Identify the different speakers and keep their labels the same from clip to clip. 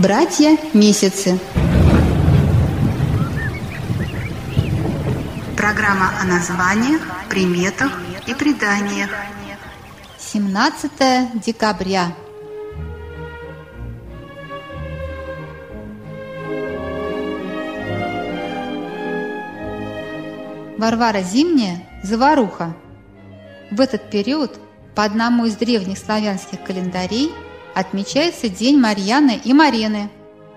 Speaker 1: Братья-месяцы. Программа о названиях, приметах и преданиях.
Speaker 2: 17 декабря. Варвара Зимняя – заваруха. В этот период по одному из древних славянских календарей отмечается День Марьяны и Марены.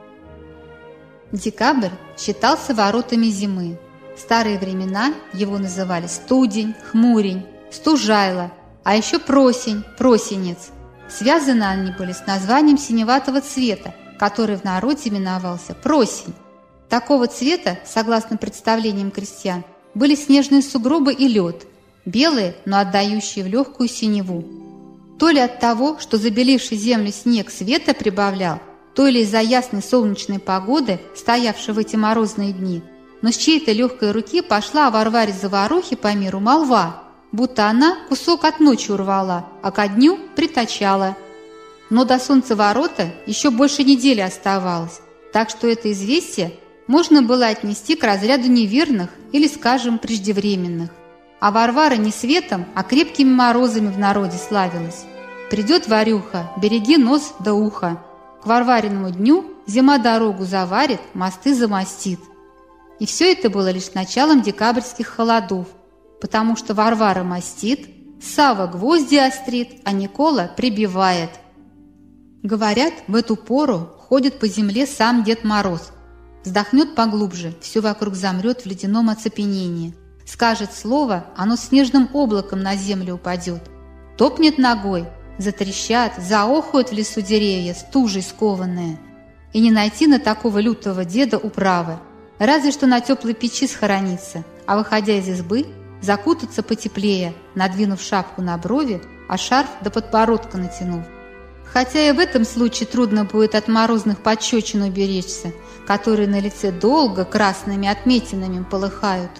Speaker 2: Декабрь считался воротами зимы. В старые времена его называли студень, хмурень, стужайло, а еще просень, просенец. Связаны они были с названием синеватого цвета, который в народе именовался просень. Такого цвета, согласно представлениям крестьян, были снежные сугробы и лед, белые, но отдающие в легкую синеву. То ли от того, что забеливший землю снег света прибавлял, то ли из-за ясной солнечной погоды, стоявшей в эти морозные дни, но с чьей-то легкой руки пошла о Варваре Заварухе по миру молва, будто она кусок от ночи урвала, а ко дню притачала. Но до солнцеворота еще больше недели оставалось, так что это известие можно было отнести к разряду неверных или, скажем, преждевременных. А Варвара не светом, а крепкими морозами в народе славилась. Придет Варюха, береги нос да ухо. К Варвариному дню зима дорогу заварит, мосты замостит. И все это было лишь началом декабрьских холодов, потому что Варвара мостит, Сава гвозди острит, а Никола прибивает. Говорят, в эту пору ходит по земле сам Дед Мороз. Вздохнет поглубже, все вокруг замрет в ледяном оцепенении. Скажет слово, оно снежным облаком на землю упадет. Топнет ногой, затрещат, заохают в лесу деревья, стужей скованные. И не найти на такого лютого деда управы. Разве что на теплой печи схорониться, а выходя из избы, закутаться потеплее, надвинув шапку на брови, а шарф до подбородка натянув. Хотя и в этом случае трудно будет от морозных пощечин уберечься, которые на лице долго красными отметинами полыхают.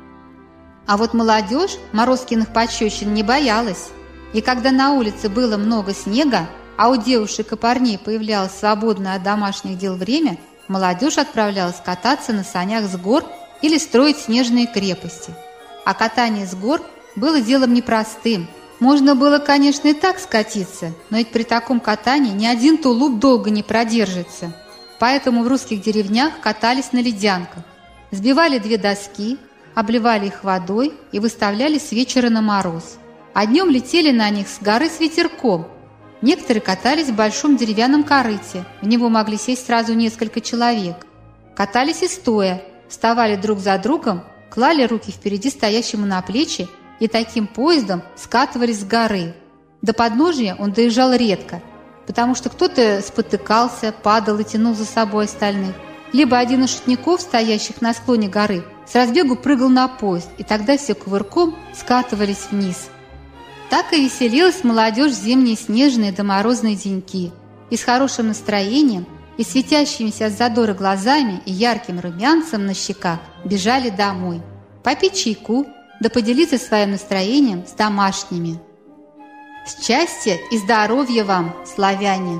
Speaker 2: А вот молодежь Морозкиных пощечин не боялась. И когда на улице было много снега, а у девушек и парней появлялось свободное от домашних дел время, молодежь отправлялась кататься на санях с гор или строить снежные крепости. А катание с гор было делом непростым. Можно было, конечно, и так скатиться, но ведь при таком катании ни один тулуп долго не продержится. Поэтому в русских деревнях катались на ледянках. Сбивали две доски, обливали их водой и выставляли с вечера на мороз. А днем летели на них с горы с ветерком. Некоторые катались в большом деревянном корыте, в него могли сесть сразу несколько человек. Катались и стоя, вставали друг за другом, клали руки впереди стоящему на плечи и таким поездом скатывались с горы. До подножия он доезжал редко, потому что кто-то спотыкался, падал и тянул за собой остальных, либо один из шутников, стоящих на склоне горы, с разбегу прыгал на поезд, и тогда все кувырком скатывались вниз. Так и веселилась молодежь в зимние снежные да морозные деньки, и с хорошим настроением, и светящимися от задора глазами и ярким румянцем на щеках бежали домой, попить чайку, да поделиться своим настроением с домашними. Счастья и здоровья вам, славяне!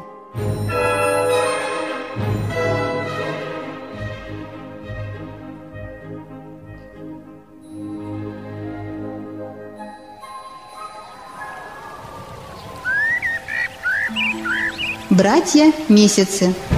Speaker 1: Братья-месяцы.